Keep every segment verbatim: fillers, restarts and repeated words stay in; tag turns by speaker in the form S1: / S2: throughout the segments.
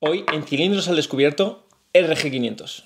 S1: Hoy en Cilindros al Descubierto R G quinientos.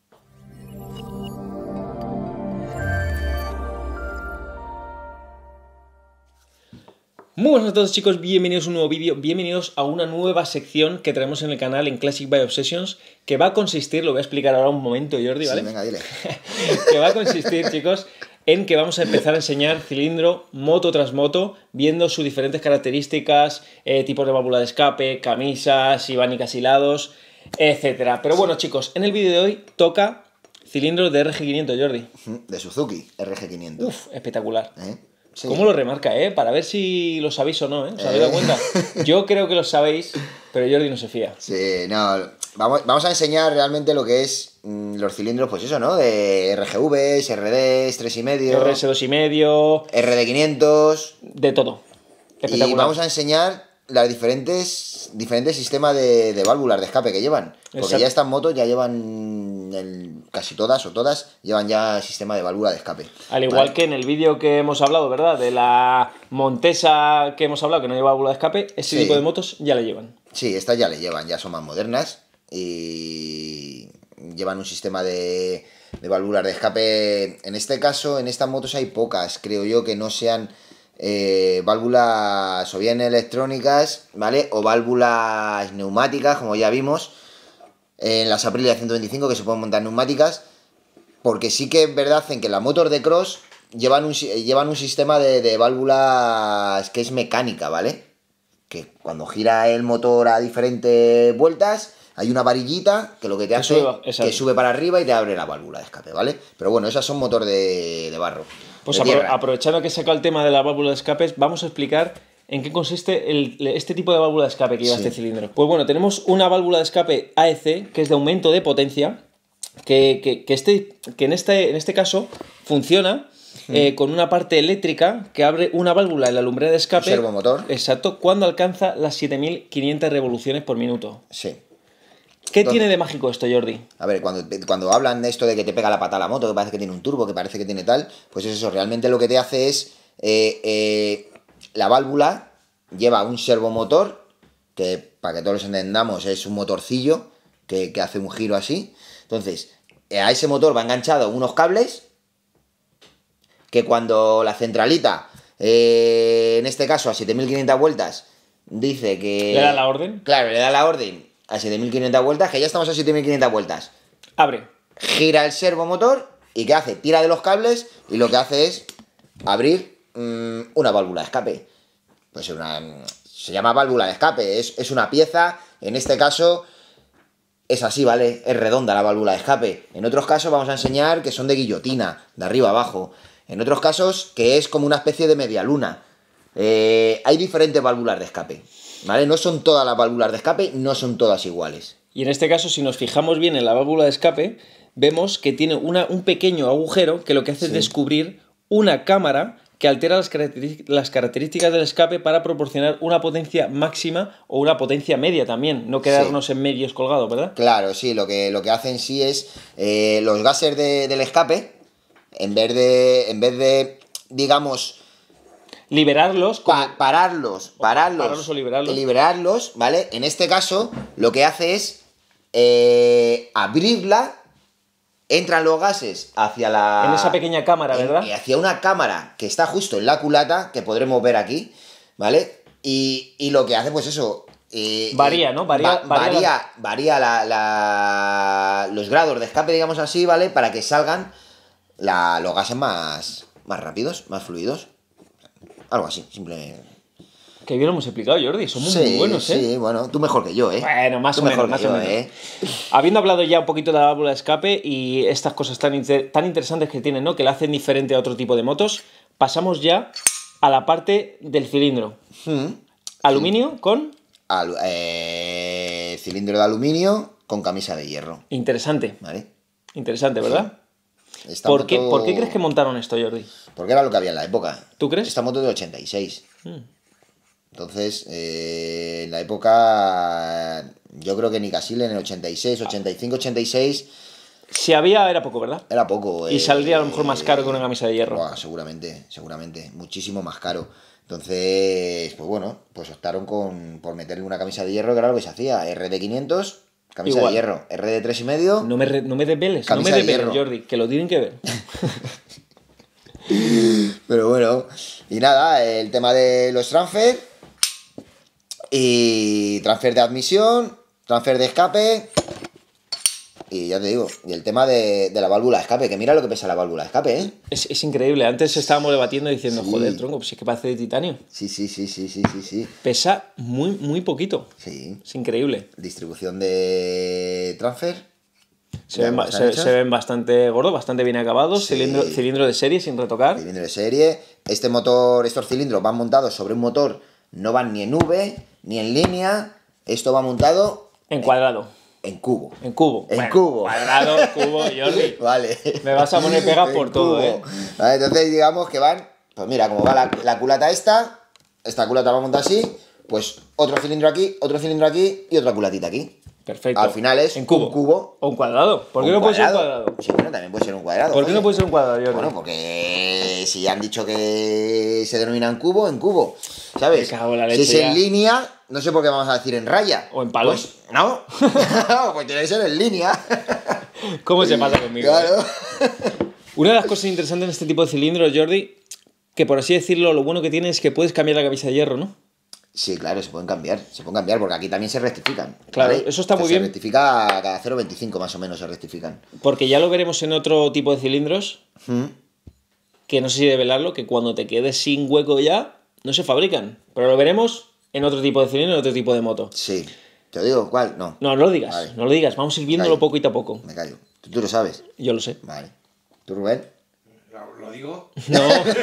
S1: Muy buenas a todos, chicos, bienvenidos a un nuevo vídeo, bienvenidos a una nueva sección que traemos en el canal en Classic Bike Obsessions, que va a consistir, lo voy a explicar ahora un momento, Jordi, ¿vale?
S2: Sí, venga, dile.
S1: Que va a consistir, chicos, en que vamos a empezar a enseñar cilindro moto tras moto, viendo sus diferentes características, eh, tipos de válvula de escape, camisas, ibánicas y lados, etcétera. Pero bueno, chicos, en el vídeo de hoy toca cilindros de R G quinientos, Jordi.
S2: De Suzuki, R G quinientos.
S1: Uf, espectacular.
S2: ¿Eh? Sí.
S1: ¿Cómo lo remarca, eh? Para ver si lo sabéis o no, ¿eh? ¿Os habéis dado cuenta? Yo creo que lo sabéis, pero Jordi no se fía.
S2: Sí, no, vamos, vamos a enseñar realmente lo que es mmm, los cilindros, pues eso, ¿no? De R G Vs, R Ds, tres y medio,
S1: R S dos y medio,
S2: R D quinientos,
S1: de todo.
S2: Y vamos a enseñar los diferentes, diferentes sistemas de, de válvulas de escape que llevan. Porque
S1: Exacto.
S2: ya estas motos ya llevan, el, casi todas o todas, llevan ya sistema de válvula de escape.
S1: Al igual
S2: ¿vale?
S1: que en el vídeo que hemos hablado, ¿verdad? De la Montesa que hemos hablado, que no lleva válvula de escape, ese
S2: Sí.
S1: tipo de motos ya le llevan.
S2: Sí, estas ya le llevan, ya son más modernas y llevan un sistema de, de válvulas de escape. En este caso, en estas motos hay pocas, creo yo, que no sean eh, válvulas o bien electrónicas, ¿vale? O válvulas neumáticas, como ya vimos en las Aprilia ciento veinticinco, que se pueden montar neumáticas, porque sí que es verdad en que las motos de cross llevan un, llevan un sistema de, de válvulas que es mecánica, ¿vale? Que cuando gira el motor a diferentes vueltas hay una varillita que lo que te
S1: Que
S2: hace
S1: sube,
S2: que sube para arriba y te abre la válvula de escape, ¿vale? Pero bueno, esas son motor de, de barro.
S1: Pues
S2: de
S1: apro
S2: tierra.
S1: aprovechando que he sacado el tema de la válvula de escape, vamos a explicar en qué consiste el, este tipo de válvula de escape que lleva
S2: Sí.
S1: este cilindro. Pues bueno, tenemos una válvula de escape A E C, que es de aumento de potencia, que, que, que, este, que en, este, en este caso funciona eh, con una parte eléctrica que abre una válvula en la lumbrera de escape.
S2: Un servomotor.
S1: Exacto, cuando alcanza las siete mil quinientas revoluciones por minuto.
S2: Sí.
S1: ¿Qué
S2: Entonces,
S1: tiene de mágico esto, Jordi?
S2: A ver, cuando, cuando hablan de esto de que te pega la pata a la moto, que parece que tiene un turbo, que parece que tiene tal, pues es eso, realmente lo que te hace es eh, eh, la válvula lleva un servomotor, que para que todos los entendamos es un motorcillo que, que hace un giro así. Entonces, eh, a ese motor va enganchado unos cables que cuando la centralita, eh, en este caso a siete mil quinientas vueltas, dice que...
S1: ¿Le da la orden?
S2: Claro, le da la orden a siete mil quinientas vueltas, que ya estamos a siete mil quinientas vueltas.
S1: Abre.
S2: Gira el servomotor y ¿qué hace? Tira de los cables y lo que hace es abrir mmm, una válvula de escape. Pues una, se llama válvula de escape, es, es una pieza, en este caso es así, ¿vale? Es redonda la válvula de escape. En otros casos vamos a enseñar que son de guillotina, de arriba a abajo. En otros casos que es como una especie de media luna. Eh, hay diferentes válvulas de escape, ¿vale? No son todas las válvulas de escape, no son todas iguales.
S1: Y en este caso, si nos fijamos bien en la válvula de escape, vemos que tiene una, un pequeño agujero que lo que hace
S2: Sí.
S1: es descubrir una cámara que altera las, característic las características del escape para proporcionar una potencia máxima o una potencia media también, no quedarnos
S2: Sí.
S1: en medios colgados, ¿verdad?
S2: Claro, sí, lo que, lo que hacen sí es eh, los gases de, del escape, en vez de, en vez de digamos,
S1: Liberarlos como...
S2: pa pararlos, pararlos,
S1: pararlos o liberarlos.
S2: liberarlos, ¿vale? En este caso, lo que hace es eh, abrirla, entran los gases hacia la...
S1: en esa pequeña cámara,
S2: en-
S1: ¿verdad?
S2: y hacia una cámara que está justo en la culata, que podremos ver aquí, ¿vale? Y, y lo que hace, pues eso... eh,
S1: Varía, ¿no? Varía-
S2: va-
S1: varía
S2: varía,
S1: la-
S2: varía la- la- los grados de escape, digamos así, ¿vale? Para que salgan la- los gases más, más rápidos, más fluidos. Algo así, simplemente.
S1: Que bien lo hemos explicado, Jordi, somos
S2: Sí,
S1: muy buenos, ¿eh?
S2: sí, bueno, tú mejor que yo, ¿eh?
S1: Bueno, más
S2: Tú
S1: o
S2: mejor
S1: menos,
S2: que
S1: más o
S2: yo,
S1: menos.
S2: ¿eh?
S1: Habiendo hablado ya un poquito de la válvula de escape y estas cosas tan, inter tan interesantes que tienen, ¿no? Que la hacen diferente a otro tipo de motos, pasamos ya a la parte del cilindro.
S2: Hmm.
S1: Aluminio con...
S2: Alu- eh, cilindro de aluminio con camisa de hierro,
S1: Interesante,
S2: ¿vale?
S1: interesante, ¿verdad?
S2: Esta
S1: ¿Por qué,
S2: moto-
S1: ¿Por qué crees que montaron esto, Jordi?
S2: Porque era lo que había en la época.
S1: ¿Tú crees?
S2: Esta moto es de ochenta y seis.
S1: Mm.
S2: Entonces, eh, en la época, yo creo que ni Casil en el ochenta y seis, ochenta y cinco, ochenta y seis
S1: Si había, era poco, ¿verdad?
S2: era poco.
S1: Y
S2: eh,
S1: saldría a lo mejor más caro que una camisa de hierro.
S2: Buah, seguramente, seguramente. Muchísimo más caro. Entonces, pues bueno, pues optaron con, por meterle una camisa de hierro, que era lo que se hacía. R D quinientos, camisa
S1: Igual.
S2: de hierro. R D tres y medio.
S1: No me, re- no me desveles, no me
S2: Camisa de
S1: desveles,
S2: hierro.
S1: Jordi, que lo tienen que ver.
S2: Pero bueno, y nada, el tema de los transfer. Y transfer de admisión, transfer de escape. Y ya te digo, y el tema de, de la válvula de escape, que mira lo que pesa la válvula de escape, ¿eh?
S1: Es, es increíble. Antes estábamos debatiendo diciendo,
S2: Sí.
S1: joder, tronco, pues es que parece de titanio.
S2: Sí, sí, sí, sí, sí, sí, sí.
S1: Pesa muy, muy poquito.
S2: Sí.
S1: Es increíble.
S2: Distribución de transfer.
S1: Se ven, ba- se, se ven bastante gordos, bastante bien acabados.
S2: Sí.
S1: Cilindro, cilindro de serie sin retocar.
S2: Cilindro de serie. Este motor, estos cilindros van montados sobre un motor, no van ni en V, ni en línea. Esto va montado
S1: En cuadrado.
S2: en cubo.
S1: En cubo.
S2: En
S1: Bueno,
S2: cubo.
S1: Cuadrado, cubo, Jordi.
S2: Vale.
S1: Me vas a poner pegas por
S2: En
S1: todo,
S2: cubo.
S1: ¿eh?
S2: Vale, entonces digamos que van, pues mira, como va la, la culata esta, esta culata va montada así, pues otro cilindro aquí, otro cilindro aquí y otra culatita aquí.
S1: Perfecto.
S2: Al final es
S1: en cubo.
S2: un cubo.
S1: O un cuadrado. ¿Por qué
S2: un
S1: no puede ser un cuadrado?
S2: Sí, bueno, también puede ser un cuadrado.
S1: ¿Por qué
S2: oye.
S1: no puede ser un cuadrado, Jordi?
S2: Bueno, porque si han dicho que se denomina en cubo, en cubo. ¿Sabes?
S1: Me cago en la
S2: Si
S1: leche
S2: es
S1: ya.
S2: en línea, no sé por qué vamos a decir en raya.
S1: ¿O en palo?
S2: Pues no. Pues tiene que ser en línea.
S1: ¿Cómo se pasa conmigo?
S2: Claro.
S1: Una de las cosas interesantes en este tipo de cilindros, Jordi, que por así decirlo, lo bueno que tiene es que puedes cambiar la camisa de hierro, ¿no?
S2: Sí, claro, se pueden cambiar. Se pueden cambiar porque aquí también se rectifican.
S1: Claro,
S2: ¿vale?
S1: eso está
S2: O sea,
S1: muy
S2: se
S1: bien.
S2: rectifica cada cero coma veinticinco más o menos, se rectifican.
S1: Porque ya lo veremos en otro tipo de cilindros,
S2: ¿Mm?
S1: que no sé si develarlo, que cuando te quedes sin hueco ya, no se fabrican. Pero lo veremos en otro tipo de cilindro, en otro tipo de moto.
S2: Sí. ¿Te lo digo? ¿Cuál? No.
S1: No, no lo digas,
S2: Vale.
S1: no lo digas, vamos a ir viéndolo
S2: Callo.
S1: poquito a poco.
S2: Me callo. ¿Tú, tú lo sabes?
S1: Yo lo sé.
S2: Vale. ¿Tú, Rubén?
S3: ¿Lo, lo digo?
S1: No.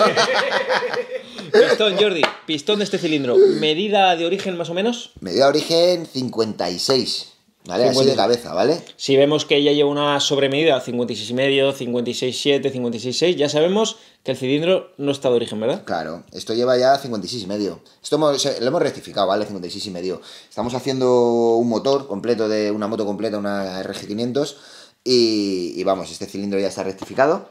S1: Pistón, Jordi, pistón de este cilindro. Medida de origen más o menos.
S2: Medida de origen cincuenta y seis. ¿Vale? Así de cabeza, ¿vale?
S1: Si vemos que ya lleva una sobremedida, cincuenta y seis y medio, cincuenta y seis coma siete, cincuenta y seis coma seis, ya sabemos que el cilindro no está de origen, ¿verdad?
S2: Claro, esto lleva ya cincuenta y seis y medio. Esto hemos- lo hemos rectificado, ¿vale? cincuenta y seis y medio. Estamos haciendo un motor completo de una moto completa, una R G quinientos. Y, y vamos, este cilindro ya está rectificado.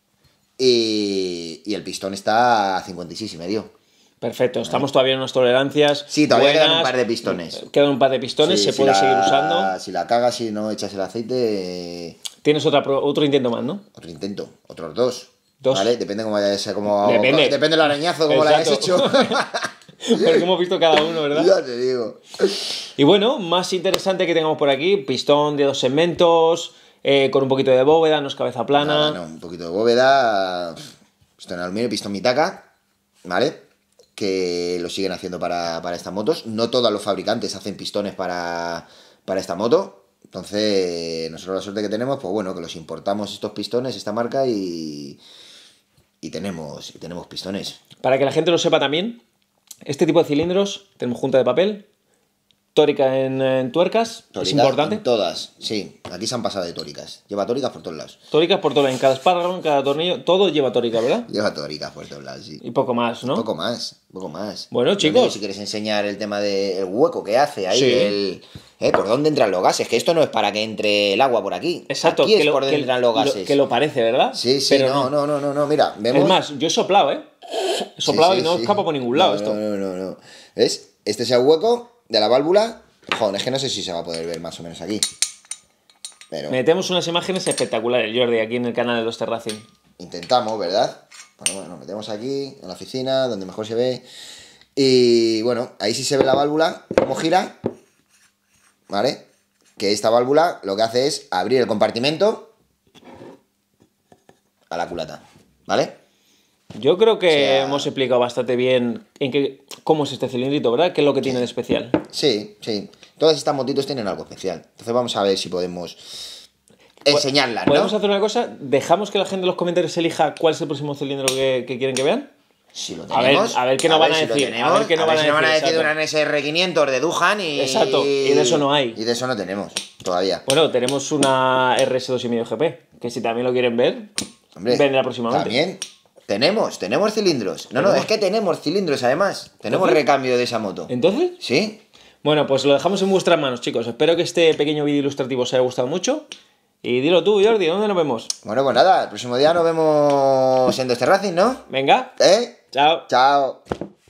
S2: Y, y el pistón está a cincuenta y seis y medio.
S1: Perfecto, estamos todavía en unas tolerancias.
S2: Sí, todavía quedan un
S1: buenas.
S2: par de pistones.
S1: Quedan un par de pistones,
S2: Sí,
S1: se
S2: si
S1: puede
S2: la-
S1: seguir usando.
S2: Si la cagas y no echas el aceite,
S1: Tienes otra, pro- otro intento más, ¿no?
S2: otro intento, otros dos.
S1: Dos.
S2: ¿Vale? Depende cómo vaya a ser, como,
S1: Depende.
S2: depende del arañazo, como lo hayas hecho.
S1: Exacto. Porque hemos visto cada uno, ¿verdad?
S2: Ya te digo.
S1: Y bueno, más interesante que tengamos por aquí, pistón de dos segmentos, eh, con un poquito de bóveda, no es cabeza plana.
S2: Nada, no, un poquito de bóveda, pistón en aluminio, pistón mitaca, ¿vale? Que lo siguen haciendo para, para estas motos. No todos los fabricantes hacen pistones para, para esta moto. Entonces, nosotros la suerte que tenemos, pues bueno, que los importamos estos pistones, esta marca, y, y tenemos, y tenemos pistones.
S1: Para que la gente lo sepa también, este tipo de cilindros, tenemos junta de papel, tórica en, en tuercas,
S2: Tórica
S1: es importante.
S2: en todas, sí. Aquí se han pasado de tóricas. Lleva tóricas por todos lados.
S1: Tóricas por todo, en cada espárrago, en cada tornillo, todo lleva tórica, ¿verdad?
S2: Lleva tóricas por todos lados, sí.
S1: Y poco más, ¿no?
S2: Poco más, poco más.
S1: Bueno,
S2: Yo
S1: chicos.
S2: digo, si quieres enseñar el tema del hueco que hace ahí,
S1: Sí.
S2: el, eh, por dónde entran los gases, que esto no es para que entre el agua por aquí.
S1: Exacto,
S2: Aquí es
S1: que, lo,
S2: por donde
S1: que,
S2: entran los
S1: lo-
S2: gases.
S1: que lo parece, ¿verdad?
S2: Sí, sí,
S1: Pero
S2: no, no, no, no, no, mira, vemos.
S1: Es más, yo he soplado, ¿eh? He
S2: Sí,
S1: soplado
S2: sí,
S1: y no
S2: sí.
S1: escapa por ningún lado
S2: No,
S1: esto.
S2: No, no, no, no. ¿Ves? Este es el hueco de la válvula. Joder, es que no sé si se va a poder ver más o menos aquí. Pero
S1: Metemos unas imágenes espectaculares, Jordi, aquí en el canal de los Terracing.
S2: intentamos, ¿verdad? Bueno, bueno, nos metemos aquí, en la oficina, donde mejor se ve. Y bueno, ahí sí se ve la válvula, cómo gira. ¿Vale? Que esta válvula lo que hace es abrir el compartimento a la culata. ¿Vale?
S1: Yo creo que
S2: O sea-
S1: hemos explicado bastante bien en qué, cómo es este cilindrito, ¿verdad? ¿Qué es lo que tiene de especial?
S2: Sí, sí. Todas estas motitos tienen algo especial. Entonces vamos a ver si podemos enseñarlas,
S1: ¿Podemos
S2: ¿no?
S1: hacer una cosa? ¿Dejamos que la gente en los comentarios elija cuál es el próximo cilindro que, que quieren que vean?
S2: Si lo
S1: A ver,
S2: tenemos.
S1: a ver qué nos van a
S2: si lo
S1: decir,
S2: tenemos,
S1: a ver qué nos van a
S2: si nos van a
S1: decir,
S2: decir de
S1: exacto.
S2: una N S R quinientos de Duhan y.
S1: Exacto, y de eso no hay.
S2: Y de eso no tenemos todavía.
S1: Bueno, tenemos una R S dos y medio G P, que si también lo quieren ver,
S2: Hombre,
S1: vendrá próximamente.
S2: También. Tenemos, tenemos cilindros. No, no,
S1: ¿Tenemos?
S2: es que tenemos cilindros además. Tenemos
S1: ¿Entonces?
S2: recambio de esa moto.
S1: ¿Entonces?
S2: ¿Sí?
S1: Bueno, pues lo dejamos en vuestras manos, chicos. Espero que este pequeño vídeo ilustrativo os haya gustado mucho. Y dilo tú, Jordi, ¿dónde nos vemos?
S2: Bueno, pues nada, el próximo día nos vemos en Dos Terracing, ¿no?
S1: Venga,
S2: ¿Eh?
S1: chao.
S2: Chao.